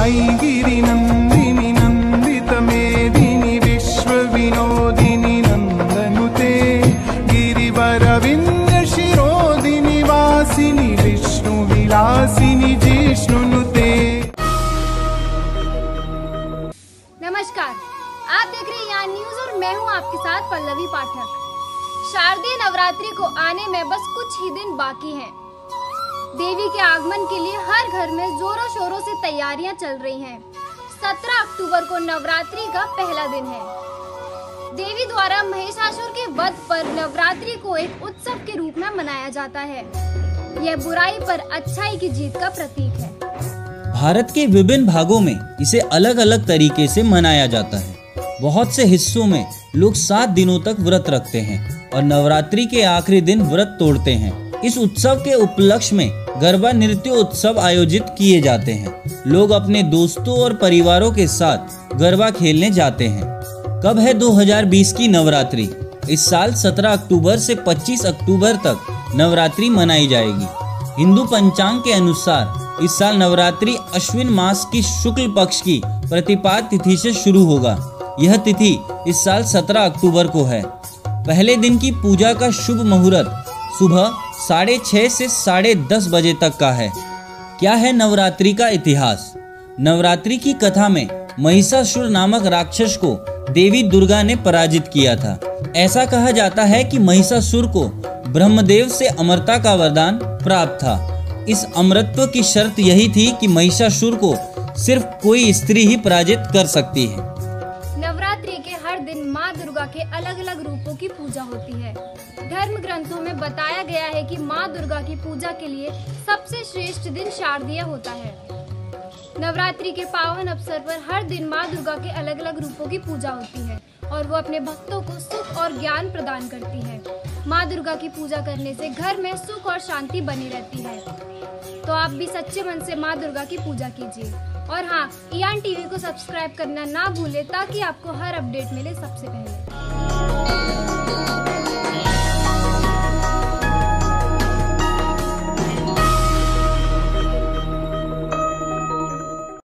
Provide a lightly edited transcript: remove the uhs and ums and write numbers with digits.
आई गिरिनन्दिनि नन्दितमेदिनि विश्वविनोदिनि नन्दनुते गिरिवरविन्ध्यशिरोदिनि वासिनि विष्णुविलासिनि जिष्णुनुते। नमस्कार, आप देख रहे हैं यहाँ न्यूज और मैं हूँ आपके साथ पल्लवी पाठक। शारदीय नवरात्रि को आने में बस कुछ ही दिन बाकी हैं। देवी के आगमन के लिए हर घर में जोरों शोरों से तैयारियां चल रही हैं। 17 अक्टूबर को नवरात्रि का पहला दिन है। देवी द्वारा महिषासुर के वध पर नवरात्रि को एक उत्सव के रूप में मनाया जाता है। यह बुराई पर अच्छाई की जीत का प्रतीक है। भारत के विभिन्न भागों में इसे अलग अलग तरीके से मनाया जाता है। बहुत से हिस्सों में लोग 7 दिनों तक व्रत रखते हैं और नवरात्रि के आखिरी दिन व्रत तोड़ते हैं। इस उत्सव के उपलक्ष्य में गरबा नृत्य उत्सव आयोजित किए जाते हैं। लोग अपने दोस्तों और परिवारों के साथ गरबा खेलने जाते हैं। कब है 2020 की नवरात्रि? इस साल 17 अक्टूबर से 25 अक्टूबर तक नवरात्रि मनाई जाएगी। हिंदू पंचांग के अनुसार इस साल नवरात्रि अश्विन मास की शुक्ल पक्ष की प्रतिपदा तिथि से शुरू होगा। यह तिथि इस साल 17 अक्टूबर को है। पहले दिन की पूजा का शुभ मुहूर्त सुबह 6:30 से 10:30 बजे तक का है। क्या है नवरात्रि का इतिहास? नवरात्रि की कथा में महिषासुर नामक राक्षस को देवी दुर्गा ने पराजित किया था। ऐसा कहा जाता है कि महिषासुर को ब्रह्मदेव से अमरता का वरदान प्राप्त था। इस अमरत्व की शर्त यही थी कि महिषासुर को सिर्फ कोई स्त्री ही पराजित कर सकती है। नवरात्रि के हर दिन माँ दुर्गा के अलग अलग रूपों की पूजा होती है। धर्म ग्रंथों में बताया गया है कि माँ दुर्गा की पूजा के लिए सबसे श्रेष्ठ दिन शारदीय होता है। नवरात्रि के पावन अवसर पर हर दिन माँ दुर्गा के अलग अलग रूपों की पूजा होती है और वो अपने भक्तों को सुख और ज्ञान प्रदान करती है। माँ दुर्गा की पूजा करने से घर में सुख और शांति बनी रहती है। तो आप भी सच्चे मन से माँ दुर्गा की पूजा कीजिए। और हाँ, ईआन टीवी को सब्सक्राइब करना ना भूलें ताकि आपको हर अपडेट मिले सबसे पहले।